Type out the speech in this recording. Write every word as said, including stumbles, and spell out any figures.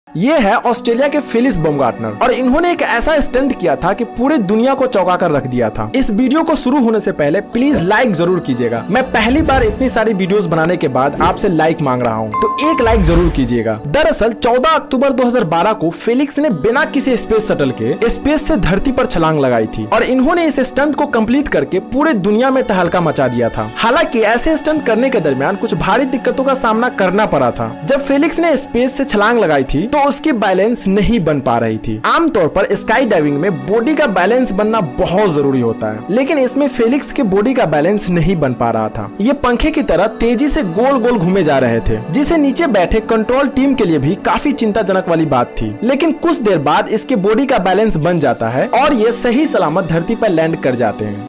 ये है ऑस्ट्रेलिया के फिलिस बॉमगार्टनर और इन्होंने एक ऐसा स्टंट किया था कि पूरे दुनिया को चौंका कर रख दिया था। इस वीडियो को शुरू होने से पहले प्लीज लाइक जरूर कीजिएगा। मैं पहली बार इतनी सारी वीडियोस बनाने के बाद आपसे लाइक मांग रहा हूँ, तो एक लाइक जरूर कीजिएगा। दरअसल चौदह अक्टूबर दो हज़ार बारह को फेलिक्स ने बिना किसी स्पेस शटल के स्पेस से धरती पर छलांग लगाई थी और इन्होंने इस स्टंट को कंप्लीट करके पूरे दुनिया में तहलका मचा दिया था। हालांकि ऐसे स्टंट करने के दरमियान कुछ भारी दिक्कतों का सामना करना पड़ा था। जब फेलिक्स ने स्पेस से छलांग लगाई थी तो उसकी बैलेंस नहीं बन पा रही थी। आमतौर पर स्काई डाइविंग में बॉडी का बैलेंस बनना बहुत जरूरी होता है, लेकिन इसमें फेलिक्स के बॉडी का बैलेंस नहीं बन पा रहा था। ये पंखे की तरह तेजी से गोल गोल घूमे जा रहे थे, जिसे नीचे बैठे कंट्रोल टीम के लिए भी काफी चिंताजनक वाली बात थी। लेकिन कुछ देर बाद इसके बॉडी का बैलेंस बन जाता है और ये सही सलामत धरती पर लैंड कर जाते हैं।